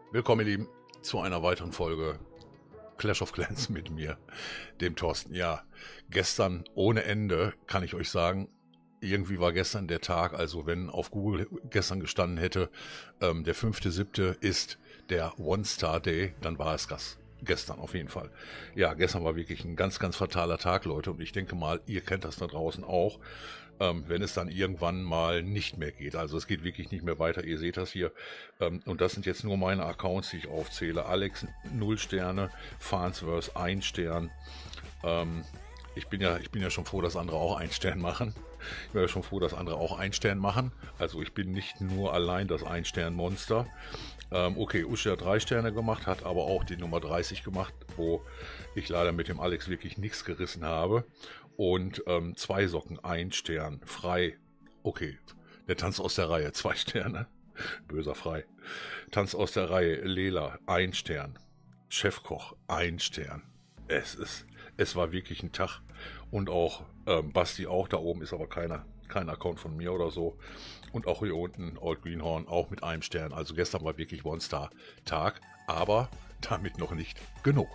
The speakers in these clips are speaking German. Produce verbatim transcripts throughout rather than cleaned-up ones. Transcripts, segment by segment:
Willkommen, ihr Lieben, zu einer weiteren Folge Clash of Clans mit mir, dem Thorsten. Ja, gestern ohne Ende kann ich euch sagen, irgendwie war gestern der Tag, also wenn auf Google gestern gestanden hätte, ähm, der fünfte siebte ist der One-Star-Day, dann war es das. Gestern auf jeden Fall. Ja, gestern war wirklich ein ganz, ganz fataler Tag, Leute. Und ich denke mal, ihr kennt das da draußen auch, ähm, wenn es dann irgendwann mal nicht mehr geht. Also es geht wirklich nicht mehr weiter. Ihr seht das hier. Ähm, und das sind jetzt nur meine Accounts, die ich aufzähle. Alex null Sterne, Farnsworth ein Stern. Ähm, ich bin ja, ich bin ja schon froh, dass andere auch ein Stern machen. Ich bin ja schon froh, dass andere auch ein Stern machen. Also ich bin nicht nur allein das ein Stern Monster. Ähm, okay, Uschi hat drei Sterne gemacht, hat aber auch die Nummer dreißig gemacht, wo ich leider mit dem Alex wirklich nichts gerissen habe. Und ähm, zwei Socken, ein Stern, frei. Okay, der Tanz aus der Reihe, zwei Sterne. Böser frei. Tanz aus der Reihe, Lela, ein Stern. Chefkoch, ein Stern. Es ist, es war wirklich ein Tag. Und auch ähm, Basti auch, da oben ist aber keiner, kein Account von mir oder so. Und auch hier unten Old Greenhorn, auch mit einem Stern. Also gestern war wirklich One-Star-Tag, aber damit noch nicht genug.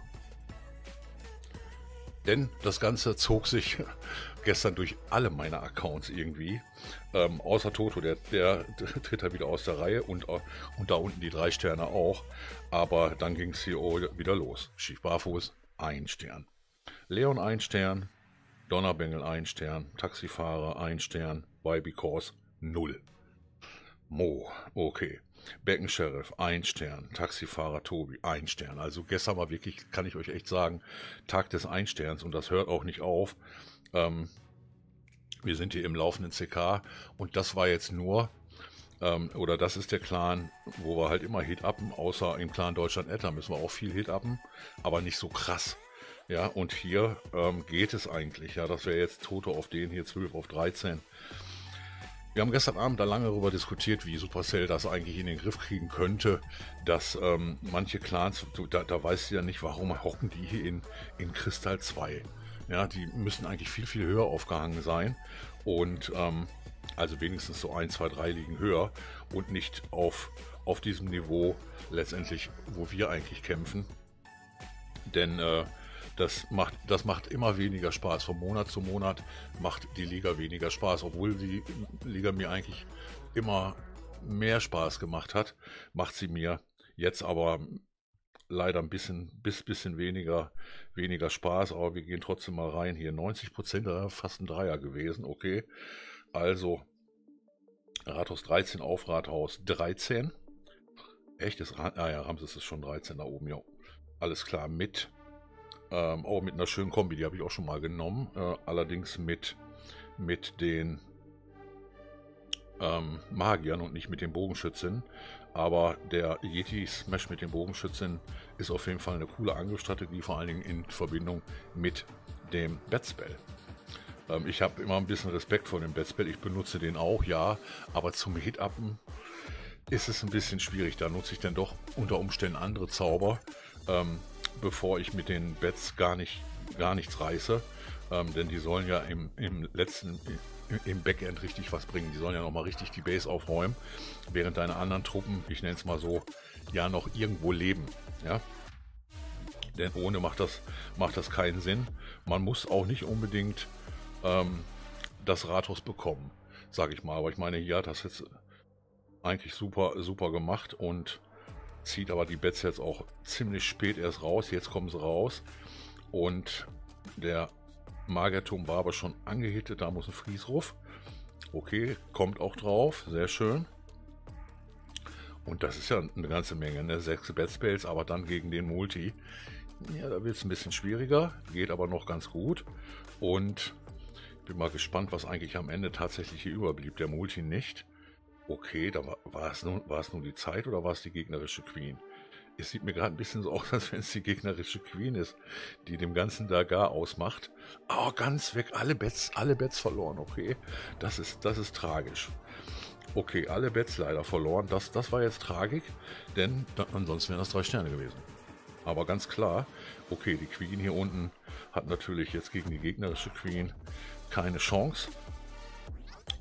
Denn das Ganze zog sich gestern durch alle meine Accounts irgendwie. Ähm, außer Toto, der, der tritt da wieder aus der Reihe und, und da unten die drei Sterne auch. Aber dann ging es hier wieder los. Schief barfuß, ein Stern. Leon ein Stern, Donnerbengel ein Stern, Taxifahrer ein Stern, Why Because null. Mo, okay. Beckensheriff, ein Stern. Taxifahrer Tobi, ein Stern. Also gestern war wirklich, kann ich euch echt sagen, Tag des Einsterns und das hört auch nicht auf. Ähm, wir sind hier im laufenden C K und das war jetzt nur, ähm, oder das ist der Clan, wo wir halt immer Hit upen, außer im Clan Deutschland Etta müssen wir auch viel Hit upen, aber nicht so krass. Ja, und hier ähm, geht es eigentlich. Ja, das wäre jetzt Toto auf den hier zwölf auf dreizehn. Wir haben gestern Abend da lange darüber diskutiert, wie Supercell das eigentlich in den Griff kriegen könnte, dass ähm, manche Clans, da, da weißt du ja nicht, warum hocken die hier in, in Kristall zwei. Ja, die müssen eigentlich viel, viel höher aufgehangen sein und ähm, also wenigstens so ein, zwei, drei liegen höher und nicht auf, auf diesem Niveau letztendlich, wo wir eigentlich kämpfen. Denn äh, Das macht, das macht immer weniger Spaß. Von Monat zu Monat macht die Liga weniger Spaß. Obwohl die Liga mir eigentlich immer mehr Spaß gemacht hat, macht sie mir jetzt aber leider ein bisschen, bis, bisschen weniger, weniger Spaß. Aber wir gehen trotzdem mal rein hier. neunzig Prozent, fast ein Dreier gewesen. Okay, also Rathaus dreizehn auf Rathaus dreizehn. Echtes, ah ja, Ramses ist schon dreizehn da oben, ja. Alles klar, mit Ähm, auch mit einer schönen Kombi, die habe ich auch schon mal genommen. Äh, allerdings mit, mit den ähm, Magiern und nicht mit den Bogenschützen. Aber der Yeti Smash mit den Bogenschützen ist auf jeden Fall eine coole Angriffsstrategie, vor allen Dingen in Verbindung mit dem Batspell. Ähm, ich habe immer ein bisschen Respekt vor dem Batspell. Ich benutze den auch, ja, aber zum Hit-Uppen ist es ein bisschen schwierig. Da nutze ich dann doch unter Umständen andere Zauber. Ähm, bevor ich mit den Bats gar nicht gar nichts reiße, ähm, denn die sollen ja im, im letzten im Backend richtig was bringen. Die sollen ja nochmal richtig die Base aufräumen, während deine anderen Truppen, ich nenne es mal so, ja noch irgendwo leben. Ja? Denn ohne macht das, macht das keinen Sinn. Man muss auch nicht unbedingt ähm, das Rathaus bekommen, sage ich mal. Aber ich meine, hier hat das jetzt eigentlich super, super gemacht und zieht aber die Bats jetzt auch ziemlich spät erst raus. Jetzt kommen sie raus. Und der Magierturm war aber schon angehittet. Da muss ein Friesruf. Okay, kommt auch drauf. Sehr schön. Und das ist ja eine ganze Menge, ne? Sechs Batspells, aber dann gegen den Multi. Ja, da wird es ein bisschen schwieriger. Geht aber noch ganz gut. Und ich bin mal gespannt, was eigentlich am Ende tatsächlich hier überblieb. Der Multi nicht. Okay, da war, war, es nun, war es nun die Zeit oder war es die gegnerische Queen? Es sieht mir gerade ein bisschen so aus, als wenn es die gegnerische Queen ist, die dem Ganzen da gar ausmacht. Oh, ganz weg, alle Bets, alle Bets verloren, okay. Das ist, das ist tragisch. Okay, alle Bets leider verloren. Das, das war jetzt Tragik, denn da, ansonsten wären das drei Sterne gewesen. Aber ganz klar, okay, die Queen hier unten hat natürlich jetzt gegen die gegnerische Queen keine Chance.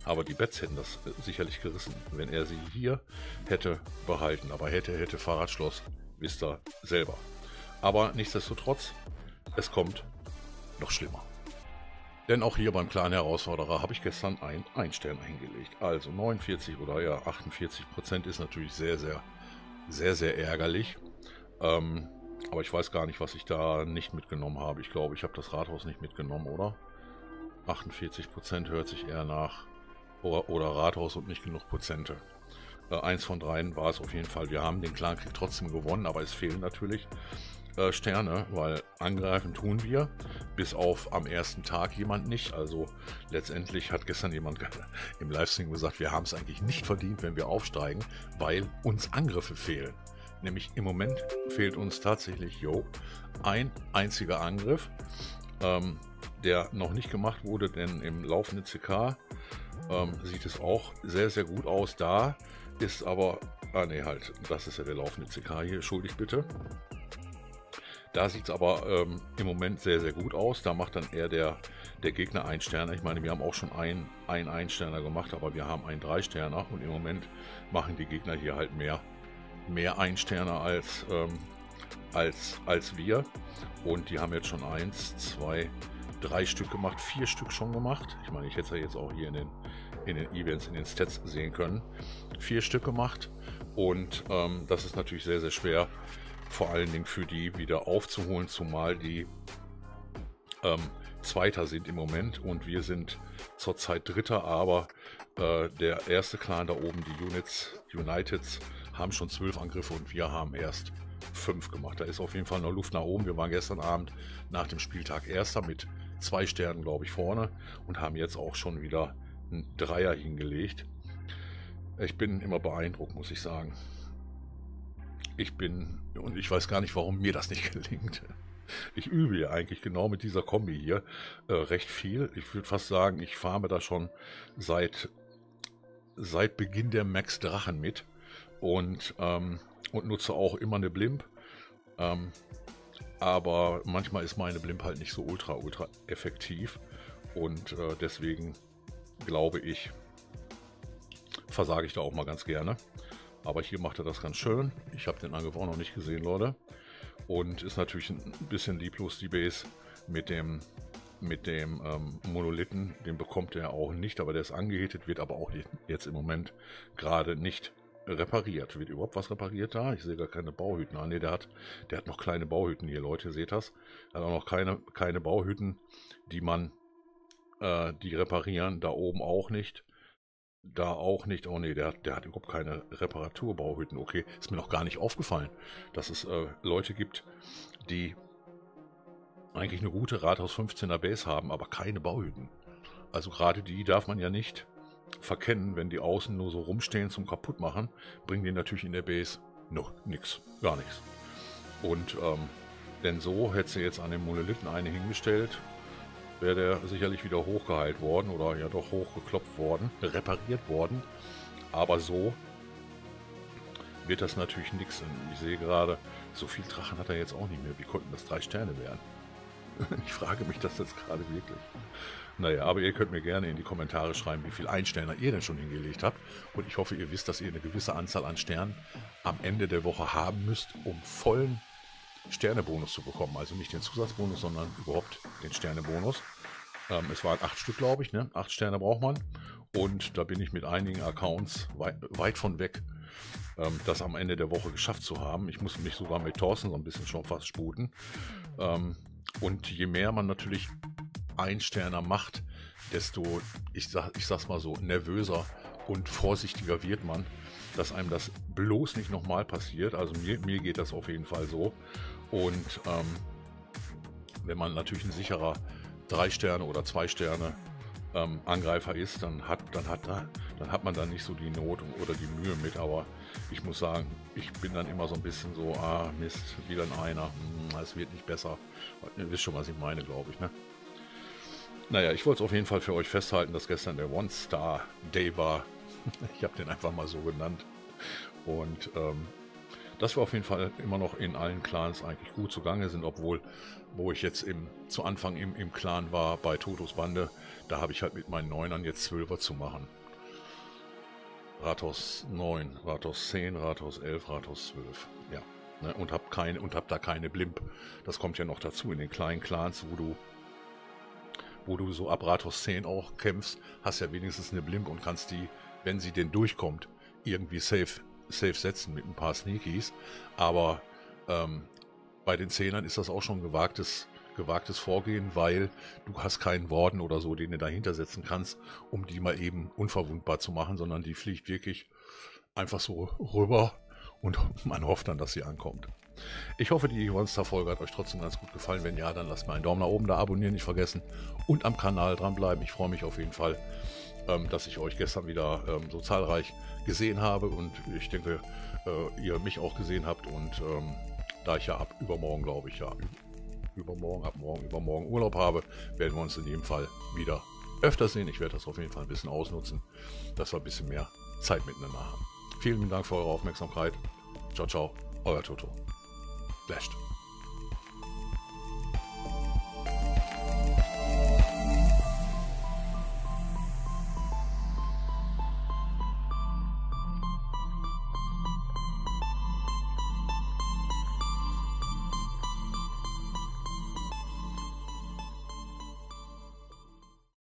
Aber die Bets hätten das sicherlich gerissen, wenn er sie hier hätte behalten. Aber hätte, hätte Fahrradschloss, wisst ihr selber. Aber nichtsdestotrotz, es kommt noch schlimmer. Denn auch hier beim kleinen Herausforderer habe ich gestern ein Ein-Stern hingelegt. Also neunundvierzig oder ja achtundvierzig Prozent ist natürlich sehr, sehr, sehr, sehr ärgerlich. Ähm, aber ich weiß gar nicht, was ich da nicht mitgenommen habe. Ich glaube, ich habe das Rathaus nicht mitgenommen, oder? achtundvierzig Prozent hört sich eher nach. Oder, oder Rathaus und nicht genug Prozente. Äh, eins von dreien war es auf jeden Fall. Wir haben den Clankrieg trotzdem gewonnen, aber es fehlen natürlich äh, Sterne, weil angreifen tun wir. Bis auf am ersten Tag jemand nicht. Also letztendlich hat gestern jemand im Livestream gesagt, wir haben es eigentlich nicht verdient, wenn wir aufsteigen, weil uns Angriffe fehlen. Nämlich im Moment fehlt uns tatsächlich, jo, ein einziger Angriff, ähm, der noch nicht gemacht wurde, denn im laufenden C K ähm, sieht es auch sehr, sehr gut aus. Da ist aber, ah ne, halt, das ist ja der laufende C K hier, entschuldigt bitte. Da sieht es aber ähm, im Moment sehr, sehr gut aus. Da macht dann eher der, der Gegner ein Sterner. Ich meine, wir haben auch schon einen ein Ein-Sterner gemacht, aber wir haben einen Drei-Sterner und im Moment machen die Gegner hier halt mehr, mehr Ein-Sterner als, ähm, als, als wir. Und die haben jetzt schon eins, zwei, drei Stück gemacht, vier Stück schon gemacht. Ich meine, ich hätte es ja jetzt auch hier in den, in den Events, in den Stats sehen können. Vier Stück gemacht und ähm, das ist natürlich sehr, sehr schwer, vor allen Dingen für die wieder aufzuholen, zumal die ähm, Zweiter sind im Moment und wir sind zurzeit Dritter, aber äh, der erste Clan da oben, die Units, Uniteds, haben schon zwölf Angriffe und wir haben erst fünf gemacht. Da ist auf jeden Fall noch Luft nach oben. Wir waren gestern Abend nach dem Spieltag Erster mit zwei Sternen, glaube ich, vorne und haben jetzt auch schon wieder einen Dreier hingelegt. Ich bin immer beeindruckt, muss ich sagen. Ich bin, und ich weiß gar nicht, warum mir das nicht gelingt. Ich übe ja eigentlich genau mit dieser Kombi hier äh, recht viel. Ich würde fast sagen, ich farme da schon seit, seit Beginn der Max Drachen mit und, ähm, und nutze auch immer eine Blimp. Ähm, aber manchmal ist meine Blimp halt nicht so ultra, ultra effektiv und äh, deswegen glaube ich, versage ich da auch mal ganz gerne. Aber hier macht er das ganz schön. Ich habe den Angriff auch noch nicht gesehen, Leute. Und ist natürlich ein bisschen lieblos, die Base mit dem, mit dem ähm, Monolithen. Den bekommt er auch nicht, aber der ist angehittet, wird aber auch jetzt im Moment gerade nicht repariert. Wird überhaupt was repariert da? Ich sehe gar keine Bauhütten. Ah, ne, der hat, der hat noch kleine Bauhütten hier, Leute, seht das? Er hat auch noch keine, keine Bauhütten, die man, äh, die reparieren. Da oben auch nicht. Da auch nicht. Oh ne, der, der hat überhaupt keine Reparaturbauhütten. Okay, ist mir noch gar nicht aufgefallen, dass es äh, Leute gibt, die eigentlich eine gute Rathaus fünfzehner Base haben, aber keine Bauhütten. Also gerade die darf man ja nicht verkennen, wenn die außen nur so rumstehen zum Kaputtmachen, bringen die natürlich in der Base noch nix, gar nichts. Und ähm, denn so hätte sie jetzt an den Monolithen eine hingestellt, wäre der sicherlich wieder hochgeheilt worden oder ja doch hochgeklopft worden, repariert worden. Aber so wird das natürlich nichts. Ich sehe gerade, so viel Drachen hat er jetzt auch nicht mehr. Wie konnten das drei Sterne werden? Ich frage mich das jetzt gerade wirklich. Naja, aber ihr könnt mir gerne in die Kommentare schreiben, wie viel Einsterner ihr denn schon hingelegt habt. Und ich hoffe, ihr wisst, dass ihr eine gewisse Anzahl an Sternen am Ende der Woche haben müsst, um vollen Sternebonus zu bekommen. Also nicht den Zusatzbonus, sondern überhaupt den Sternebonus. Ähm, es waren acht Stück, glaube ich, ne? Acht Sterne braucht man. Und da bin ich mit einigen Accounts weit, weit von weg, ähm, das am Ende der Woche geschafft zu haben. Ich musste mich sogar mit Thorsten so ein bisschen schon fast sputen. Ähm, und je mehr man natürlich Ein-Sterner macht, desto, ich, sag, ich sag's mal so, nervöser und vorsichtiger wird man, dass einem das bloß nicht nochmal passiert. Also mir, mir geht das auf jeden Fall so. Und ähm, wenn man natürlich ein sicherer drei Sterne oder zwei Sterne ähm, Angreifer ist, dann hat, dann, hat, dann hat man dann nicht so die Not oder die Mühe mit. Aber ich muss sagen, ich bin dann immer so ein bisschen so, ah Mist, wieder ein Einer, es wird nicht besser. Ihr wisst schon, was ich meine, glaube ich, ne? Naja, ich wollte es auf jeden Fall für euch festhalten, dass gestern der One-Star-Day war. Ich habe den einfach mal so genannt. Und ähm, dass wir auf jeden Fall immer noch in allen Clans eigentlich gut zugange sind, obwohl, wo ich jetzt im, zu Anfang im, im Clan war, bei Totos Bande, da habe ich halt mit meinen Neunern jetzt Zwölfer zu machen. Rathaus neun, Rathaus zehn, Rathaus elf, Rathaus zwölf, ja. Ne, und hab keine, und hab da keine Blimp. Das kommt ja noch dazu in den kleinen Clans, wo du wo du so ab Rathaus zehn auch kämpfst, hast ja wenigstens eine Blimp und kannst die, wenn sie denn durchkommt, irgendwie safe, safe setzen mit ein paar Sneakies. Aber ähm, bei den Zehnern ist das auch schon gewagtes, gewagtes Vorgehen, weil du hast keinen Warden oder so, den du dahinter setzen kannst, um die mal eben unverwundbar zu machen, sondern die fliegt wirklich einfach so rüber und man hofft dann, dass sie ankommt. Ich hoffe, die Monster-Folge hat euch trotzdem ganz gut gefallen. Wenn ja, dann lasst mal einen Daumen nach oben da, abonnieren nicht vergessen und am Kanal dranbleiben. Ich freue mich auf jeden Fall, ähm, dass ich euch gestern wieder ähm, so zahlreich gesehen habe und ich denke, äh, ihr mich auch gesehen habt. Und ähm, da ich ja ab übermorgen, glaube ich, ja, übermorgen, ab morgen, übermorgen Urlaub habe, werden wir uns in jedem Fall wieder öfter sehen. Ich werde das auf jeden Fall ein bisschen ausnutzen, dass wir ein bisschen mehr Zeit miteinander haben. Vielen Dank für eure Aufmerksamkeit. Ciao, ciao, euer Toto. Flashed.